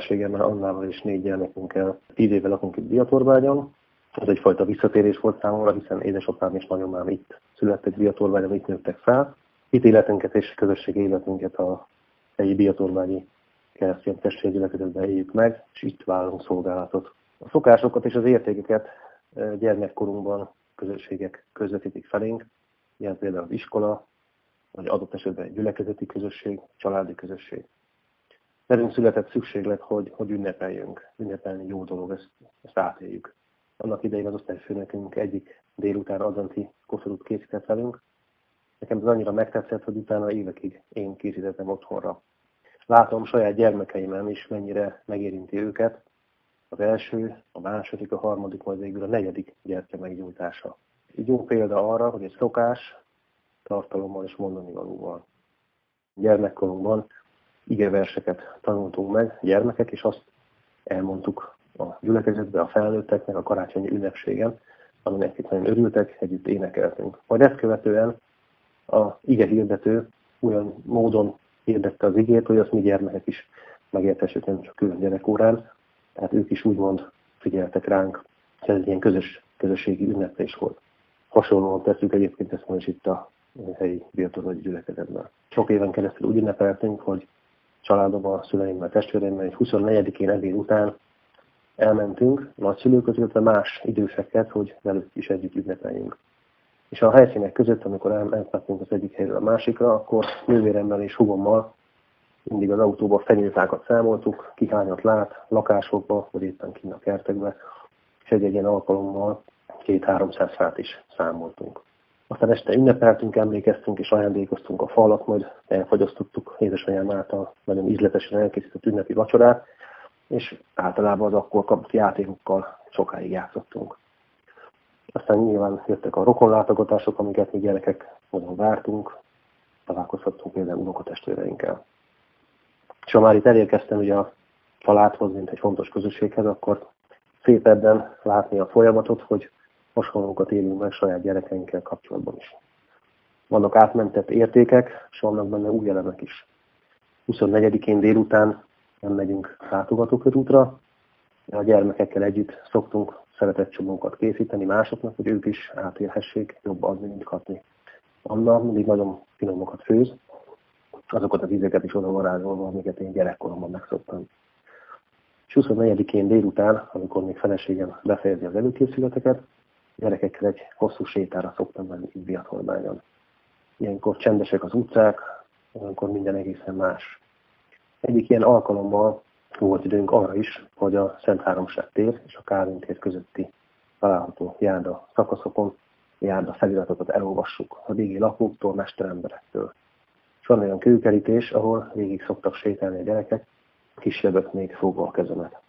feleségemmel, Annával és 4 gyermekünkkel 10 éve lakunk itt Biatorbágyon. Ez egyfajta visszatérés volt számomra, hiszen édesapám és nagyomám itt születtek Biatorbágyon, itt nőttek fel. Itt életünket és közösségi életünket a helyi biatorbágyi keresztény testvérgyülekezetben éljük meg, és itt vállalunk szolgálatot. A szokásokat és az értékeket gyermekkorunkban közösségek közvetítik felénk, ilyen például az iskola, vagy adott esetben egy gyülekezeti közösség, családi közösség. Velünk született szükséglet, hogy ünnepeljünk. Ünnepelni jó dolog, ezt átéljük. Annak idején az osztályfőnökünk egyik délután adventi koszorút készített velünk. Nekem ez annyira megtetszett, hogy utána évekig én készítettem otthonra. Látom saját gyermekeimen is, mennyire megérinti őket az első, a második, a harmadik, majd végül a 4. gyertya meggyújtása. Így jó példa arra, hogy egy szokás tartalommal és mondani valóval. Gyermekkorunkban igeverseket tanultunk meg gyermekek, és azt elmondtuk a gyülekezetbe, a felnőtteknek a karácsonyi ünnepségen, aminek itt nagyon örültek, együtt énekeltünk. Majd ezt követően a ige hirdető olyan módon hirdette az igét, hogy azt mi gyermekek is megértessük, nem csak külön gyerekórán, tehát ők is úgymond figyeltek ránk, és ez egy ilyen közösségi ünneplés volt. Hasonlóan tesszük egyébként ezt most itt a helyi biatorbágyi gyülekezetben. Sok éven keresztül úgy ünnepeltünk, hogy családommal, szüleimmel, testvéreimmel, és 24-én ebéd után elmentünk nagyszülőköz, illetve más időseket, hogy velük is együtt ünnepeljünk. És a helyszínek között, amikor elmentünk az egyik helyről a másikra, akkor nővéremmel és húgommal mindig az autóba fenyőfákat számoltuk, ki hányat lát, lakásokba, vagy éppen kint a kertekbe, és egy ilyen alkalommal 200-300 fát is számoltunk. Aztán este ünnepeltünk, emlékeztünk és ajándékoztunk a falat, majd elfogyasztottuk édesanyám által nagyon ízletesen elkészített ünnepi vacsorát, és általában az akkor kapott játékokkal sokáig játszottunk. Aztán nyilván jöttek a rokonlátogatások, amiket mi gyerekek nagyon vártunk, találkozhattunk például unokatestvéreinkkel. És ha már itt elérkeztem ugye a családhoz, mint egy fontos közösséghez, akkor szép ebben látni a folyamatot, hogy hasonlókat élünk meg saját gyerekeinkkel kapcsolatban is. Vannak átmentett értékek, és vannak benne új elemek is. 24-én délután nem megyünk látogatókörútra, de a gyermekekkel együtt szoktunk szeretetcsomókat készíteni másoknak, hogy ők is átélhessék, jobb adni, mint kapni. Anna mindig nagyon finomokat főz, azokat az ízeket is oda varázsolva, amiket én gyerekkoromban megszoktam. És 24-én délután, amikor még feleségem befejezi az előkészületeket, gyerekekkel egy hosszú sétára szoktam menni itt Biatorbágyon. Ilyenkor csendesek az utcák, olyankor minden egészen más. Egyik ilyen alkalommal volt időnk arra is, hogy a Szent Háromság tér és a Kálvin tér közötti található járda szakaszokon járda feliratokat elolvassuk a régi lakóktól, mesteremberektől. És van olyan kőkerítés, ahol végig szoktak sétálni a gyerekek, kisebbek még fogva a kezemet.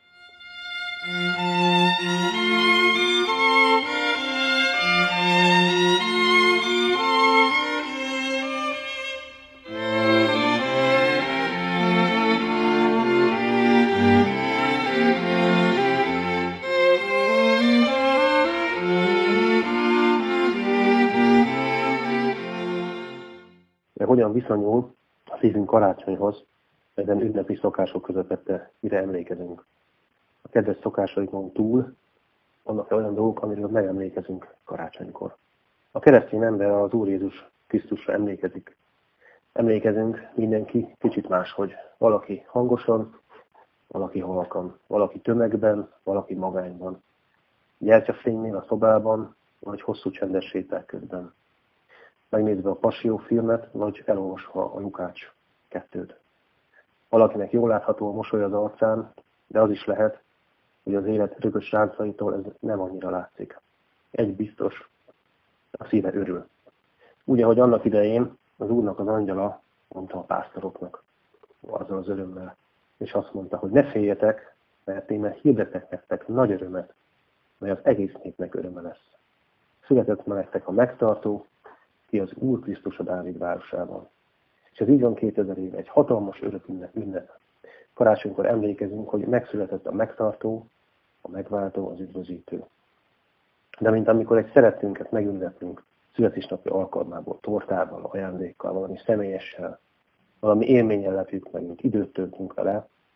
De hogyan viszonyul a szívünk karácsonyhoz, ezen ünnepi szokások közepette, mire emlékezünk. A kedves szokásaikon túl vannak olyan dolgok, amiről megemlékezünk karácsonykor. A keresztény ember az Úr Jézus Krisztusra emlékezik. Emlékezünk mindenki kicsit máshogy. Valaki hangosan, valaki halkan, valaki tömegben, valaki magányban. Gyertyafénynél a szobában, vagy hosszú csendes séták közben. Megnézve a Passió filmet, vagy elolvasva a Lukács 2-t. Valakinek jól látható a mosoly az arcán, de az is lehet, hogy az élet rögös ráncaitól ez nem annyira látszik. Egy biztos, a szíve örül. Úgy, ahogy annak idején az Úrnak az angyala mondta a pásztoroknak, azzal az örömmel, és azt mondta, hogy ne féljetek, mert én már hirdetek nektek nagy örömet, mely az egész népnek öröme lesz. Született ma nektek a megtartó, ki az Úr Krisztus a Dávid városában. És ez így van 2000 éve, egy hatalmas örök ünnep. Karácsonykor emlékezünk, hogy megszületett a megtartó, a megváltó, az üdvözítő. De mint amikor egy szerettünket megünneplünk születésnapi alkalmából, tortával, ajándékkal, valami személyessel, valami élménnyel lepjük meg, mint időt töltünk vele,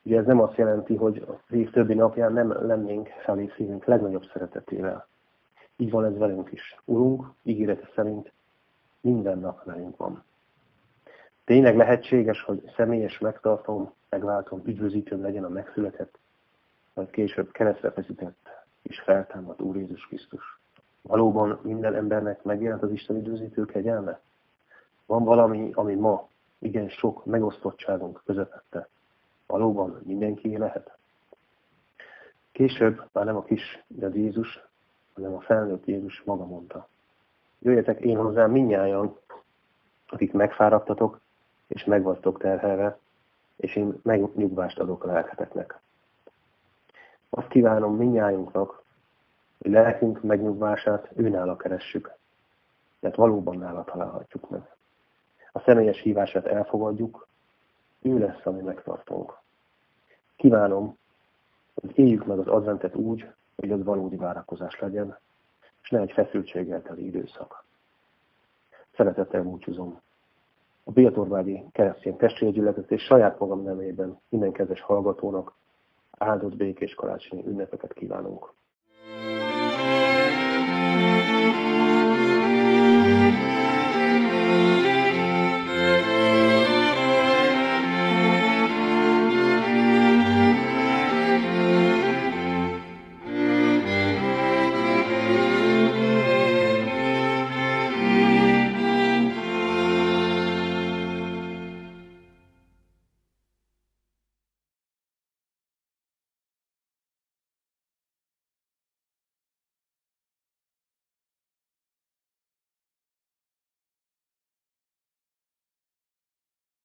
Ugye ez nem azt jelenti, hogy az év többi napján nem lennénk felé szívünk legnagyobb szeretetével. Így van ez velünk is. Urunk ígérete szerint minden nap velünk van. Tényleg lehetséges, hogy személyes megtartom, megváltom, üdvözítőm legyen a megszületett, majd később keresztre feszített és feltámadt Úr Jézus Krisztus. Valóban minden embernek megjelent az Isten üdvözítő kegyelme? Van valami, ami ma igen sok megosztottságunk közepette. Valóban mindenkié lehet? Később már nem a kis Jézus, hanem a felnőtt Jézus maga mondta. Jöjjetek én hozzám mindnyájan, akik megfáradtatok, és meg vagytok terhelve, és én megnyugvást adok a lelketeknek. Azt kívánom mindnyájunknak, hogy lelkünk megnyugvását őnála keressük, mert valóban nála találhatjuk meg. A személyes hívását elfogadjuk, ő lesz, ami megtartunk. Kívánom, hogy éljük meg az adventet úgy, hogy az valódi várakozás legyen, és ne egy feszültséggel teli időszak. Szeretettel búcsúzom a Bihatorbágyi Keresztény Testvérgyülekezet és saját magam nevében minden kedves hallgatónak áldott békés karácsonyi ünnepeket kívánunk.